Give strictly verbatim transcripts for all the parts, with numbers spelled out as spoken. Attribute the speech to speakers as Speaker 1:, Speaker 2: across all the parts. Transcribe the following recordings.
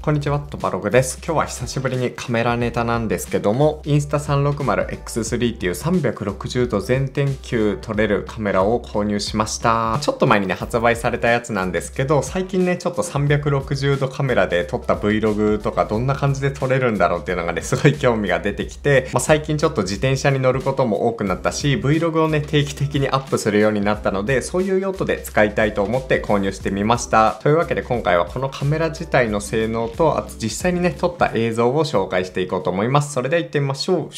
Speaker 1: こんにちは、トバログです。今日は久しぶりにカメラネタなんですけども、インスタ さんろくまるエックススリー っていうさんびゃくろくじゅうど全天球撮れるカメラを購入しました。ちょっと前にね、発売されたやつなんですけど、最近ね、ちょっとさんびゃくろくじゅうどカメラで撮った Vlog とかどんな感じで撮れるんだろうっていうのがね、すごい興味が出てきて、まあ、最近ちょっと自転車に乗ることも多くなったし、Vlog をね、定期的にアップするようになったので、そういう用途で使いたいと思って購入してみました。というわけで今回はこのカメラ自体の性能と、あと実際にね、撮った映像を紹介していこうと思います。それでは行ってみましょう。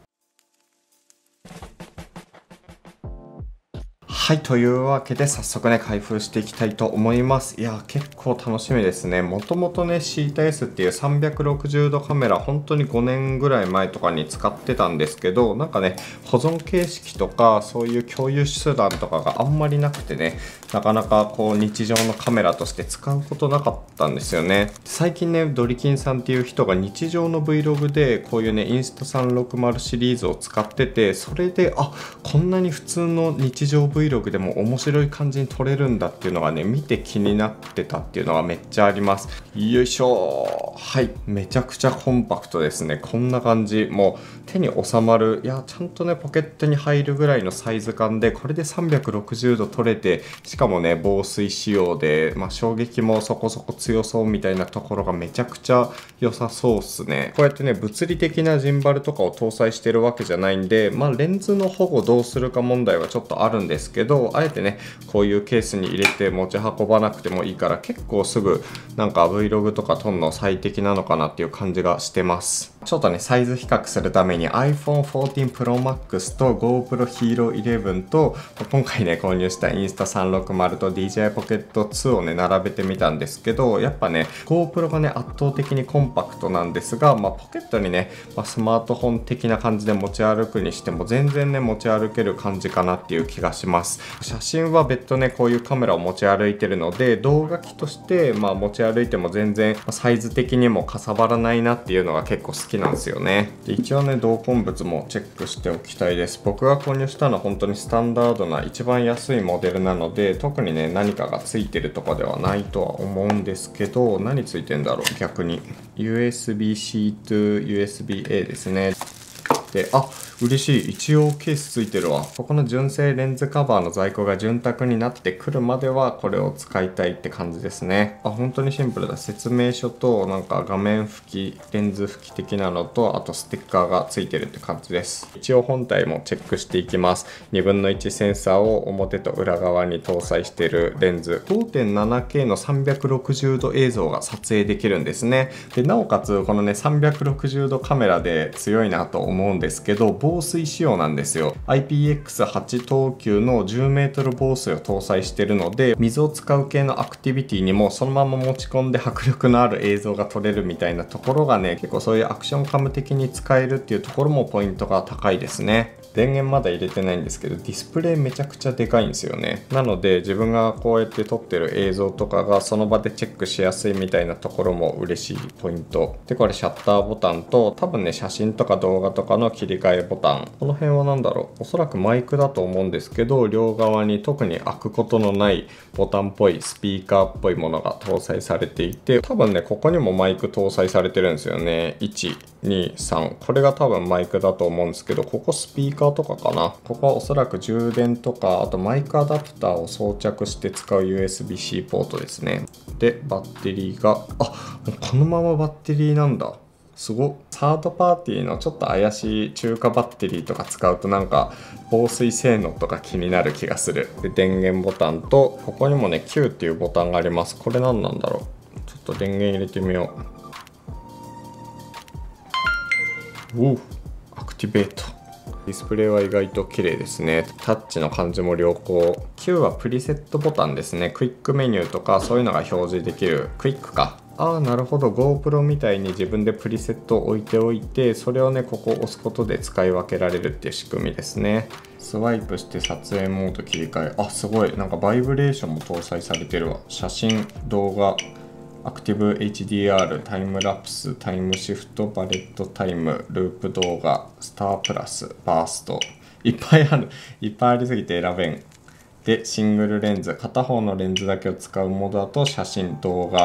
Speaker 1: はい、というわけで早速ね、開封していきたいと思います。いや、結構楽しみですね。もともとね、シータ エス っていうさんびゃくろくじゅうどカメラ、本当にごねんぐらい前とかに使ってたんですけど、なんかね、保存形式とか、そういう共有手段とかがあんまりなくてね、なかなかこう日常のカメラとして使うことなかったんですよね。最近ね、ドリキンさんっていう人が日常の Vlog で、こういうね、インスタさんろくまるシリーズを使ってて、それで、あ、こんなに普通の日常 Vlogでも面白い感じに撮れるんだっていうのがね、見て気になってたっていうのがめっちゃあります。よいしょ。はい、めちゃくちゃコンパクトですね。こんな感じ、もう手に収まる、いやちゃんとねポケットに入るぐらいのサイズ感で、これでさんびゃくろくじゅうど撮れて、しかもね防水仕様で、まあ、衝撃もそこそこ強そうみたいなところがめちゃくちゃ良さそうっすね。こうやってね物理的なジンバルとかを搭載してるわけじゃないんで、まあレンズの保護どうするか問題はちょっとあるんですけど、あえてねこういうケースに入れて持ち運ばなくてもいいから、結構すぐなんか Vlog とか撮るの最適なのかなっていう感じがしてます。ちょっとねサイズ比較するために アイフォンフォーティーン プロマックス と GoPro Hero イレブンと今回ね購入したインスタさんろくまると ディージェーアイ Pocket ツーをね並べてみたんですけど、やっぱね GoPro がね圧倒的にコンパクトなんですが、まあ、ポケットにね、まあ、スマートフォン的な感じで持ち歩くにしても全然ね持ち歩ける感じかなっていう気がします。写真は別途ねこういうカメラを持ち歩いてるので、動画機としてまあ持ち歩いても全然サイズ的にもかさばらないなっていうのが結構好きなんですよね。で一応ね同梱物もチェックしておきたいです。僕が購入したのは本当にスタンダードな一番安いモデルなので、特にね何かがついてるとかではないとは思うんですけど、何ついてんだろう逆に。 ユーエスビーシー to ユーエスビーエー ですね。で、あ、嬉しい。一応ケースついてるわ。ここの純正レンズカバーの在庫が潤沢になってくるまではこれを使いたいって感じですね。あ、本当にシンプルだ。説明書となんか画面拭き、レンズ拭き的なのと、あとステッカーがついてるって感じです。一応本体もチェックしていきます。にぶんのいちセンサーを表と裏側に搭載しているレンズ。ごてんななケー のさんびゃくろくじゅうど映像が撮影できるんですね。で、なおかつこのねさんびゃくろくじゅうどカメラで強いなと思うんですけど、防水仕様なんですよ。アイピーエックスはち 等級のじゅうメートル防水を搭載しているので、水を使う系のアクティビティにもそのまま持ち込んで迫力のある映像が撮れるみたいなところがね、結構そういうアクションカム的に使えるっていうところもポイントが高いですね。電源まだ入れてないんですけど、ディスプレイめちゃくちゃでかいんですよね。なので自分がこうやって撮ってる映像とかがその場でチェックしやすいみたいなところも嬉しいポイントで、これシャッターボタンと多分ね写真とか動画とかの切り替えボタン、この辺は何だろう、おそらくマイクだと思うんですけど、両側に特に開くことのないボタンっぽいスピーカーっぽいものが搭載されていて、多分ねここにもマイク搭載されてるんですよね。いち、に、さん、これが多分マイクだと思うんですけど、ここスピーカーとかかな。ここはおそらく充電とか、あとマイクアダプターを装着して使う ユーエスビーシー ポートですね。でバッテリーが、あ、このままバッテリーなんだ。すごっ。サードパーティーのちょっと怪しい中華バッテリーとか使うとなんか防水性能とか気になる気がする。で電源ボタンと、ここにもね キュー っていうボタンがあります。これ何なんだろう。ちょっと電源入れてみよう。おう、アクティベート。ディスプレイは意外と綺麗ですね。タッチの感じも良好。キュー はプリセットボタンですね。クイックメニューとかそういうのが表示できる。クイックか。ああ、なるほど。 GoPro みたいに自分でプリセットを置いておいて、それをねここを押すことで使い分けられるっていう仕組みですね。スワイプして撮影モード切り替え。あ、すごい。なんかバイブレーションも搭載されてるわ。写真、動画、アクティブ エイチディーアール、タイムラプス、タイムシフト、バレットタイム、ループ動画、スタープラス、バースト。いっぱいある。いっぱいありすぎて選べん。で、シングルレンズ。片方のレンズだけを使うモードだと写真、動画、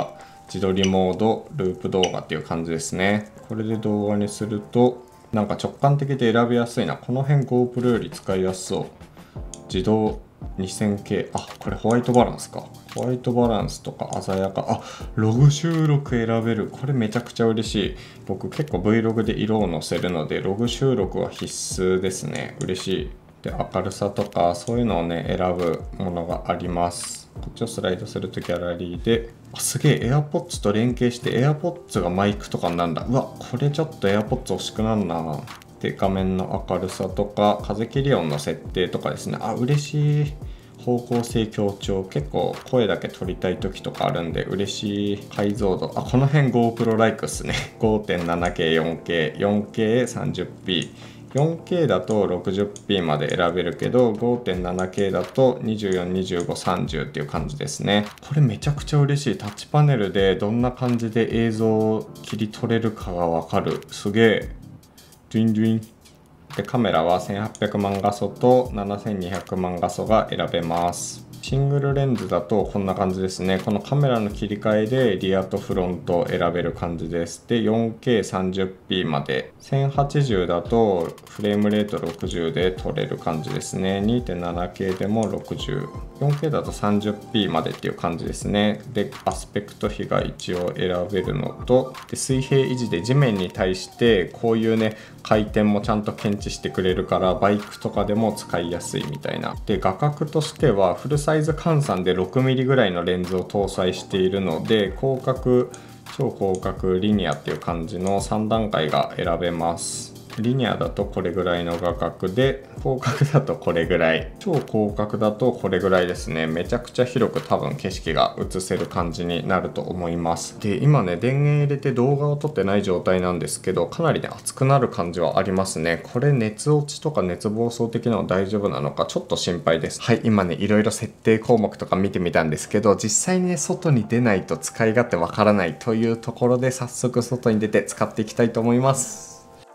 Speaker 1: 自撮りモード、ループ動画っていう感じですね。これで動画にするとなんか直感的で選びやすいな。この辺 GoPro より使いやすそう。自動 にせんケー、あ、これホワイトバランスか。ホワイトバランスとか鮮やか。あ、ログ収録選べる。これめちゃくちゃ嬉しい。僕結構 Vlog で色を載せるので、ログ収録は必須ですね。嬉しい。で、明るさとかそういうのをね、選ぶものがあります。こっちをスライドするとギャラリーで、あ、すげえ AirPods と連携して AirPods がマイクとかになるんだ。うわ、これちょっと AirPods 欲しくなるな。で、画面の明るさとか風切り音の設定とかですね。あ、嬉しい。方向性強調。結構声だけ撮りたい時とかあるんで嬉しい。解像度、あ、この辺 GoPro ライクっすね。ごてんななケー、よんケー、よんケー、さんじゅっピー、よんケー だと ろくじゅっピー まで選べるけど ごてんななケー だとにじゅうよん、にじゅうご、さんじゅうっていう感じですね。これめちゃくちゃ嬉しい。タッチパネルでどんな感じで映像を切り取れるかがわかる。すげえ。ドゥインドゥイン。で、カメラはせんはっぴゃくまん画素とななせんにひゃくまん画素が選べます。シングルレンズだとこんな感じですね。このカメラの切り替えでリアとフロントを選べる感じです。で、よんケーさんじゅっピー まで。せんはちじゅうだとフレームレートろくじゅうで撮れる感じですね。にてんななケー でもろくじゅう。よんケー だと さんじゅっピー までっていう感じですね。で、アスペクト比が一応選べるのと、で、水平維持で地面に対してこういうね、回転もちゃんと検知してくれるからバイクとかでも使いやすいみたいな。で、画角としてはフルサイズ換算で ろくミリ ぐらいのレンズを搭載しているので、広角、超広角、リニアっていう感じのさん段階が選べます。リニアだとこれぐらいの画角で、広角だとこれぐらい、超広角だとこれぐらいですね。めちゃくちゃ広く多分景色が映せる感じになると思います。で、今ね、電源入れて動画を撮ってない状態なんですけど、かなりね、熱くなる感じはありますね。これ熱落ちとか熱暴走的なの大丈夫なのかちょっと心配です。はい、今ね、いろいろ設定項目とか見てみたんですけど、実際にね、外に出ないと使い勝手わからないというところで、早速外に出て使っていきたいと思います。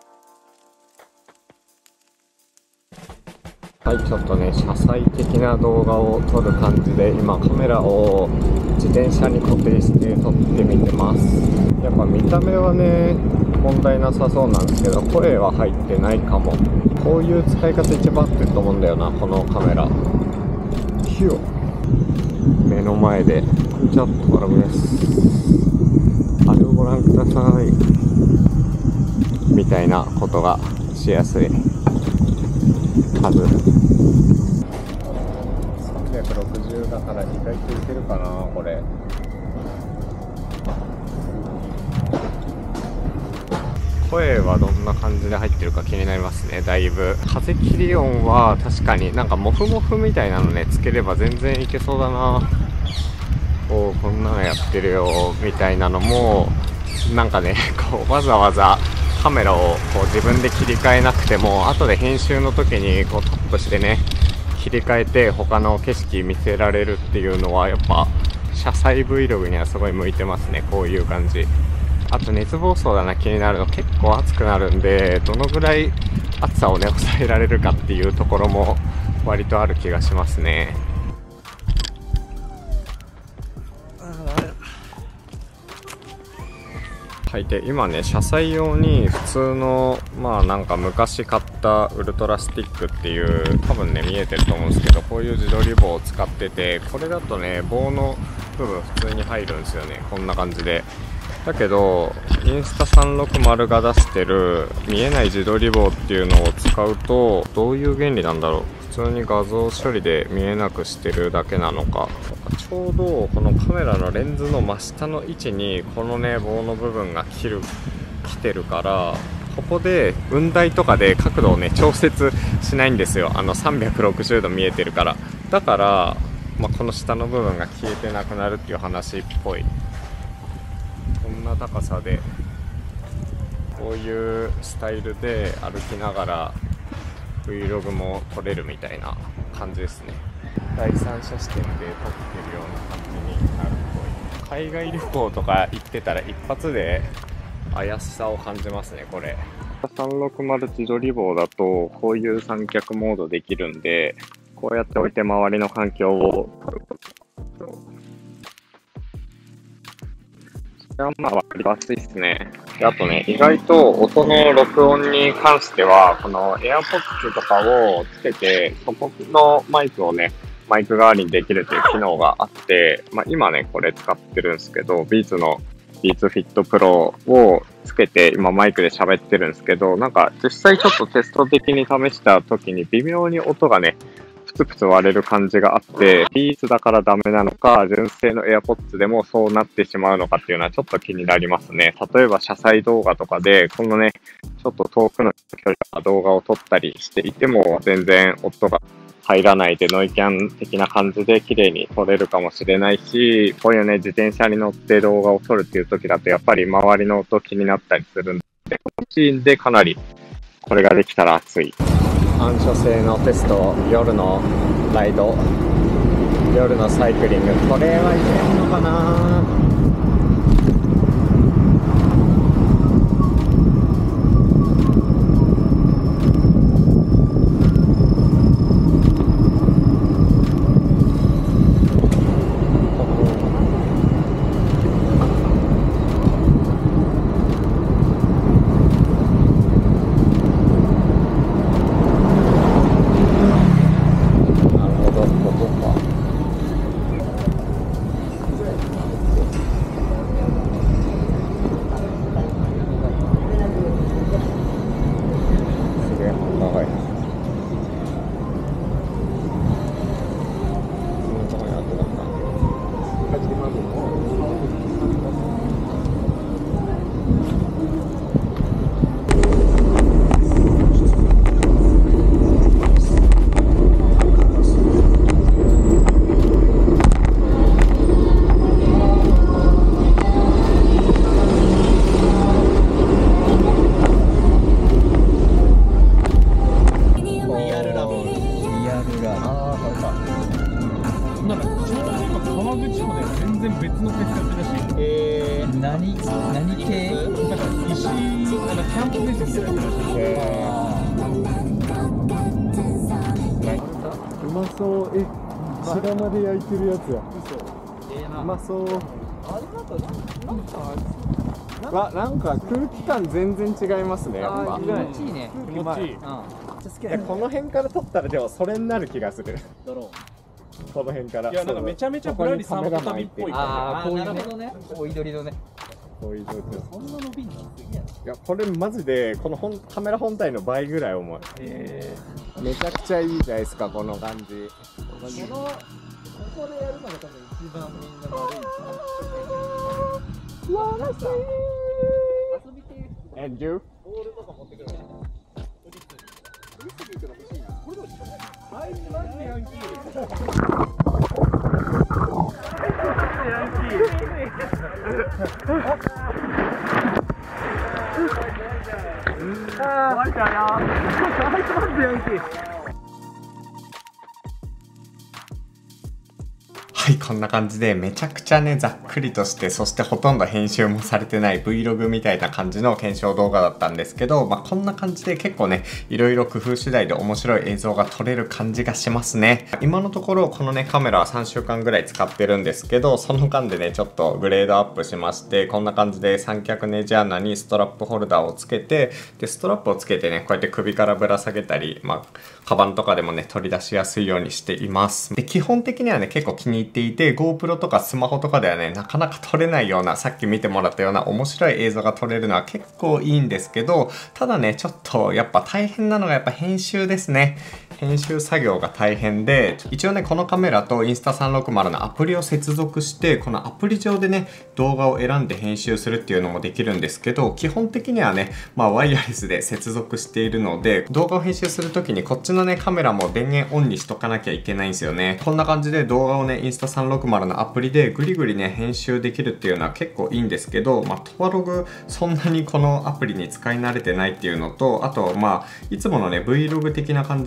Speaker 1: はい、ちょっとね、車載的な動画を撮る感じで、今カメラを自転車に固定して撮ってみてます。やっぱ見た目はね、問題なさそうなんですけど、声は入ってないかも。こういう使い方一番合ってると思うんだよな、このカメラ。ヒュー目の前で、ちょっとコラボです。あれをご覧ください。みたいなことがしやすいはず。さんびゃくろくじゅうだから意外といけるかな、これ。声はどんな感じで入ってるか気になりますね。だいぶ風切り音は確かになんかモフモフみたいなのねつければ全然いけそうだな。おー、こんなのやってるよみたいなのもなんかね、こうわざわざカメラをこう自分で切り替えなくても、後で編集の時にこうトップしてね切り替えて他の景色見せられるっていうのはやっぱ車載 Vlog にはすごい向いてますね。こういう感じ。あと熱暴走だな、気になるの。結構暑くなるんで、どのぐらい暑さをね抑えられるかっていうところも割とある気がしますね。はい、で今ね車載用に普通のまあなんか昔買ったウルトラスティックっていう多分ね見えてると思うんですけど、こういう自撮り棒を使ってて、これだとね棒の部分普通に入るんですよね、こんな感じで。だけどインスタさんろくまるが出してる見えない自撮り棒っていうのを使うとどういう原理なんだろう。普通に画像処理で見えなくしてるだけなのか。ちょうどこのカメラのレンズの真下の位置にこのね棒の部分が切る来てるから、ここで雲台とかで角度をね調節しないんですよ。あのさんびゃくろくじゅうど見えてるから。だから、まあ、この下の部分が消えてなくなるっていう話っぽい。こんな高さでこういうスタイルで歩きながら Vlog も撮れるみたいな感じですね。第三者視点で撮ってるような感じになるっぽい。海外旅行とか行ってたら一発で怪しさを感じますね、これ。さんろくまる自撮り棒だとこういう三脚モードできるんで、こうやって置いて周りの環境を撮ることや、まあ、わかりやすいですね。で、あとね、意外と音の録音に関しては、この AirPods とかをつけて、そこのマイクをね、マイク代わりにできるという機能があって、まあ、今ね、これ使ってるんですけど、Beats の Beats Fit Pro をつけて、今マイクで喋ってるんですけど、なんか実際ちょっとテスト的に試した時に微妙に音がね、プツプツ割れる感じがあって、ビーツだからダメなのか、純正の AirPods でもそうなってしまうのかっていうのはちょっと気になりますね。例えば車載動画とかで、このね、ちょっと遠くの距離から動画を撮ったりしていても、全然音が入らないでノイキャン的な感じで綺麗に撮れるかもしれないし、こういうね、自転車に乗って動画を撮るっていう時だと、やっぱり周りの音気になったりするんで、このシーンでかなりこれができたら熱い。反射性のテスト、夜のライド、夜のサイクリング、これはいけんのかな。
Speaker 2: うまそう。え、白まで焼いてるやつや。うまそう。わ、なんか空気感全然違いますね。やっぱ。
Speaker 3: 気持ちいいね。
Speaker 2: 気持ちいい。
Speaker 3: うん。
Speaker 2: いや、この辺から撮ったらでもそれになる気がする。
Speaker 3: ドロ
Speaker 2: この辺から。
Speaker 4: いや、なんかめちゃめちゃぶらり散歩旅っぽい。
Speaker 3: ああ、こういうね。こういう緑のね。
Speaker 2: こういう状況。
Speaker 3: そんな伸びんのすげえな。
Speaker 2: いや、これマジでこの本カメラ本体の倍ぐらい重い。えー、めちゃくちゃいいじゃないですか、この感じ。このここでやるのが多分一番みんな悪いんですよ。わらしい。遊び系。And you？ ボールとか持ってくる。フリスビーとか欲しいな。これどうしたの？あいつマジでヤンキー。ヤンキー。ああ、マジかよ。あいつマジでヤンキー。
Speaker 1: はい、こんな感じでめちゃくちゃね、ざっくりとして、そしてほとんど編集もされてない Vlog みたいな感じの検証動画だったんですけど、まあこんな感じで結構ね、いろいろ工夫次第で面白い映像が撮れる感じがしますね。今のところこのね、カメラはさんしゅうかんぐらい使ってるんですけど、その間でね、ちょっとグレードアップしまして、こんな感じで三脚ネジ穴にストラップホルダーをつけて、で、ストラップをつけてね、こうやって首からぶら下げたり、まあ、カバンとかでもね、取り出しやすいようにしています。で、基本的にはね、結構気に入っていて、GoPro とかスマホとかではね、なかなか撮れないような、さっき見てもらったような面白い映像が撮れるのは結構いいんですけど、ただね、ちょっとやっぱ大変なのがやっぱ編集ですね。編集作業が大変で、一応ね、このカメラとインスタさんろくまるのアプリを接続して、このアプリ上でね、動画を選んで編集するっていうのもできるんですけど、基本的にはね、まあワイヤレスで接続しているので、動画を編集するときにこっちのね、カメラも電源オンにしとかなきゃいけないんですよね。こんな感じで動画をね、インスタさんろくまるのアプリでグリグリね、編集できるっていうのは結構いいんですけど、まあ、トワログそんなにこのアプリに使い慣れてないっていうのと、あとまあ、いつものね、Vlog 的な感じで手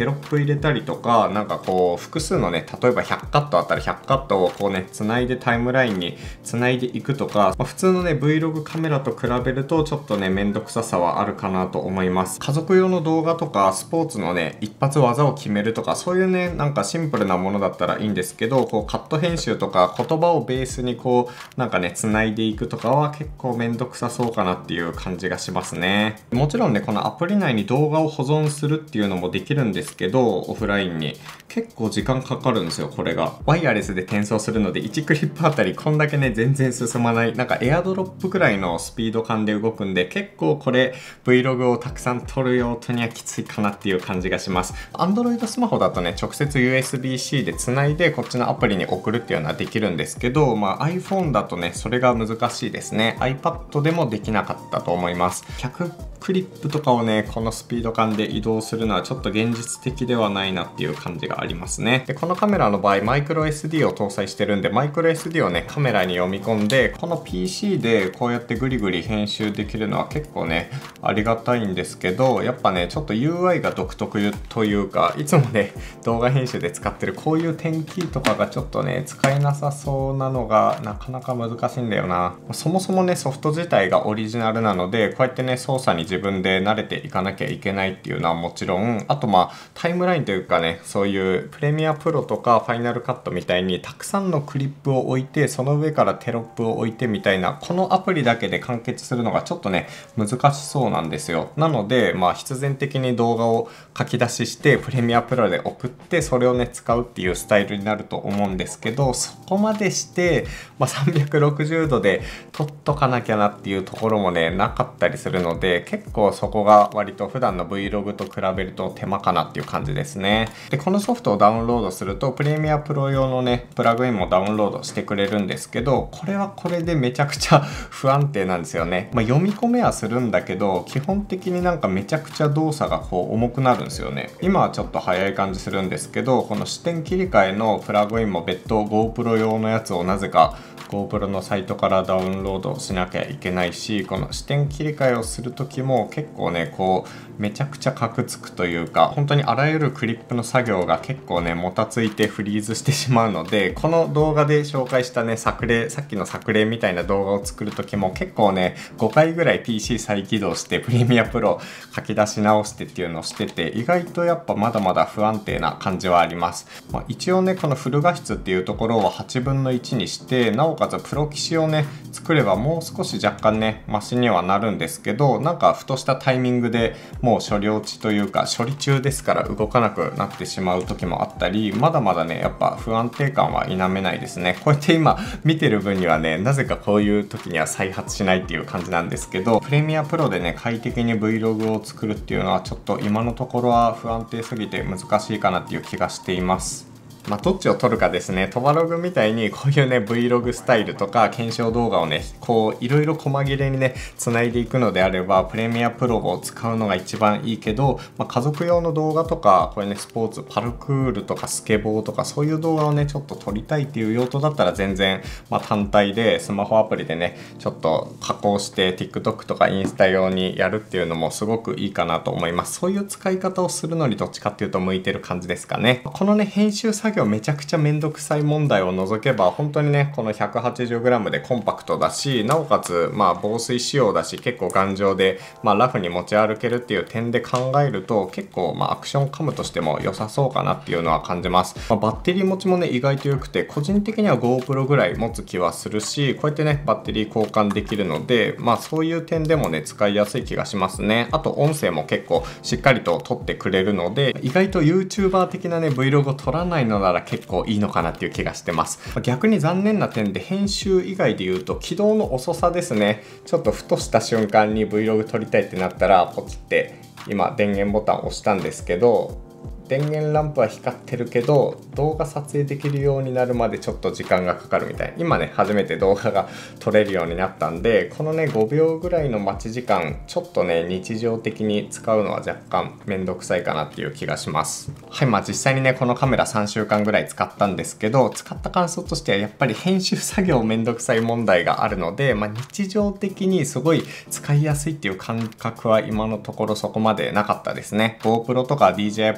Speaker 1: テロップ入れたりとか、なんかこう複数のね、例えばひゃくカットあったらひゃくカットをこうねつないでタイムラインにつないでいくとか、まあ、普通のね Vlog カメラと比べるとちょっとねめんどくささはあるかなと思います。家族用の動画とかスポーツのね一発技を決めるとか、そういうねなんかシンプルなものだったらいいんですけど、こうカット編集とか言葉をベースにこうなんかねつないでいくとかは結構めんどくさそうかなっていう感じがしますね。もちろんねこのアプリ内に動画を保存するっていうのもできるんですけど、オフラインに結構時間かかるんですよ。これがワイヤレスで転送するのでいちクリップあたりこんだけね全然進まない、なんかエアドロップくらいのスピード感で動くんで、結構これ Vlog をたくさん撮る用途にはきついかなっていう感じがします。 Android スマホだとね直接 ユーエスビーシー でつないでこっちのアプリに送るっていうのはできるんですけど、まあ iPhone だとねそれが難しいですね。 iPad でもできなかったと思います。ひゃくクリップとかをねこのスピード感で移動するのはちょっと現実的ではないなっていう感じがありますね。でこのカメラの場合マイクロ エスディー を搭載してるんで、マイクロ エスディー をねカメラに読み込んで、この ピーシー でこうやってグリグリ編集できるのは結構ねありがたいんですけど、やっぱねちょっと ユーアイ が独特というか、いつもね動画編集で使ってるこういう点キーとかがちょっとね使えなさそうなのがなかなか難しいんだよな。そもそもねソフト自体がオリジナルなので、こうやってね操作に自分で慣れていかなきゃいけないっていうのはもちろん、あとまあタイムラインというかね、そういうプレミアプロとかファイナルカットみたいにたくさんのクリップを置いて、その上からテロップを置いてみたいな、このアプリだけで完結するのがちょっとね難しそうなんですよ。なのでまあ必然的に動画を書き出ししてプレミアプロで送って、それをね使うっていうスタイルになると思うんですけど、そこまでして、まあ、さんびゃくろくじゅうどで撮っとかなきゃなっていうところもねなかったりするので、結構そこが割と普段の Vlog と比べると手間かなっていう感じですね。でこのソフトをダウンロードするとプレミアプロ用のねプラグインもダウンロードしてくれるんですけど、これはこれでめちゃくちゃ不安定なんですよね。まあ、読み込めはするんだけど、基本的になんかめちゃくちゃ動作がこう重くなるんですよね。今はちょっと早い感じするんですけど、この視点切り替えのプラグインも別途 GoPro 用のやつをなぜかGoPro のサイトからダウンロードしなきゃいけないし、この視点切り替えをする時も結構ねこうめちゃくちゃカクつくというか、本当にあらゆるクリップの作業が結構ねもたついてフリーズしてしまうので、この動画で紹介したね作例、さっきの作例みたいな動画を作る時も結構ねごかいぐらい ピーシー 再起動してプレミアプロ書き出し直してっていうのをしてて、意外とやっぱまだまだ不安定な感じはあります。まあ、一応ねこのフル画質っていうところをはちぶんのいちにして、なおかつプロ機種をね作ればもう少し若干ねマシにはなるんですけど、なんかふとしたタイミングでもう処理落ちというか処理中ですから動かなくなってしまう時もあったり、まだまだねやっぱ不安定感は否めないですね。こうやって今見てる分にはねなぜかこういう時には再発しないっていう感じなんですけど、プレミアプロでね快適に Vlog を作るっていうのはちょっと今のところは不安定すぎて難しいかなっていう気がしています。まあ、どっちを撮るかですね。トバログみたいにこういうね Vlog スタイルとか検証動画をねこういろいろ細切れにねつないでいくのであればプレミアプロを使うのが一番いいけど、まあ、家族用の動画とかこれねスポーツパルクールとかスケボーとかそういう動画をねちょっと撮りたいっていう用途だったら全然、まあ、単体でスマホアプリでねちょっと加工して TikTok とかインスタ用にやるっていうのもすごくいいかなと思います。そういう使い方をするのにどっちかっていうと向いてる感じですかね。このね編集作業めちゃくちゃめんどくさい問題を除けば本当にねこの ひゃくはちじゅうグラム でコンパクトだし、なおかつまあ防水仕様だし結構頑丈で、まあ、ラフに持ち歩けるっていう点で考えると結構まあアクションカムとしても良さそうかなっていうのは感じます。まあ、バッテリー持ちもね意外と良くて個人的には GoPro ぐらい持つ気はするし、こうやってねバッテリー交換できるので、まあそういう点でもね使いやすい気がしますね。あと音声も結構しっかりと撮ってくれるので、意外と YouTuber 的なね Vlog を撮らないのなら結構いいのかなっていう気がしてます。逆に残念な点で編集以外で言うと起動の遅さですね。ちょっとふとした瞬間に Vlog 撮りたいってなったらポチって今電源ボタンを押したんですけど、電源ランプは光ってるけど動画撮影できるようになるまでちょっと時間がかかるみたいな。今ね初めて動画が撮れるようになったんで、このねごびょうぐらいの待ち時間ちょっとね日常的に使うのは若干めんどくさいかなっていう気がします。はい、まあ実際にねこのカメラさんしゅうかんぐらい使ったんですけど、使った感想としてはやっぱり編集作業めんどくさい問題があるので、まあ、日常的にすごい使いやすいっていう感覚は今のところそこまでなかったですね。 GoPro とか ディージェーアイ ポケット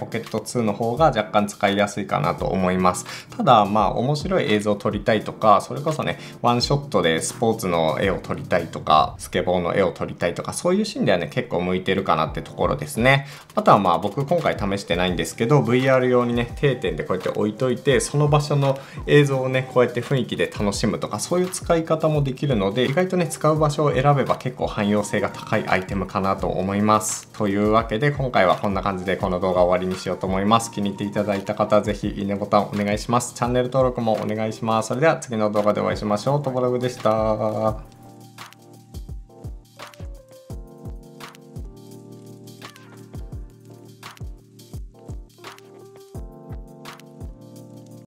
Speaker 1: ツーの方が若干使いやすいかなと思います。ただまあ面白い映像を撮りたいとか、それこそねワンショットでスポーツの絵を撮りたいとか、スケボーの絵を撮りたいとか、そういうシーンではね結構向いてるかなってところですね。あとはまあ僕今回試してないんですけど、 ブイアール 用にね定点でこうやって置いといて、その場所の映像をねこうやって雰囲気で楽しむとか、そういう使い方もできるので、意外とね使う場所を選べば結構汎用性が高いアイテムかなと思います。というわけで今回はこんな感じでこの動画を終わりにしようと思います。気に入っていただいた方はぜひいいねボタンお願いします。チャンネル登録もお願いします。それでは次の動画でお会いしましょう。トボログでした。